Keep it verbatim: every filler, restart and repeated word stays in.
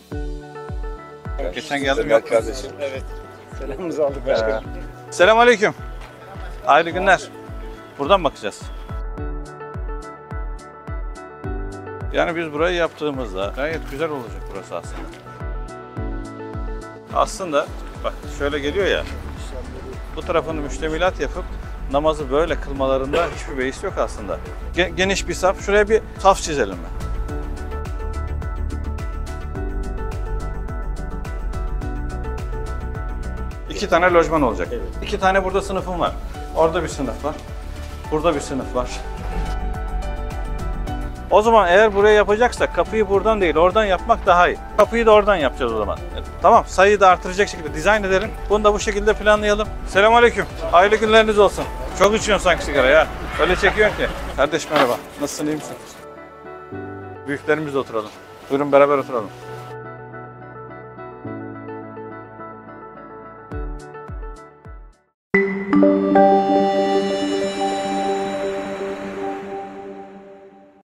Geçen geldim yok kardeşim. Evet. Selamımızı aldık başkanım. Ee, Selamünaleyküm. Hayırlı günler. Buradan bakacağız. Yani biz burayı yaptığımızda gayet güzel olacak burası aslında. Aslında bak şöyle geliyor ya. Bu tarafını müştemilat yapıp namazı böyle kılmalarında hiçbir beis yok aslında. Geniş bir saf. Şuraya bir saf çizelim mi? İki tane lojman olacak. Evet. İki tane burada sınıfım var. Orada bir sınıf var. Burada bir sınıf var. O zaman eğer buraya yapacaksak kapıyı buradan değil oradan yapmak daha iyi. Kapıyı da oradan yapacağız o zaman. E, tamam, sayıyı da artıracak şekilde dizayn edelim. Bunu da bu şekilde planlayalım. Selamünaleyküm. Hayırlı günleriniz olsun. Çok içiyorsun sanki sigara ya. Öyle çekiyorsun ki. Kardeş merhaba. Nasılsın, iyi misin? Büyüklerimizle oturalım. Buyurun beraber oturalım.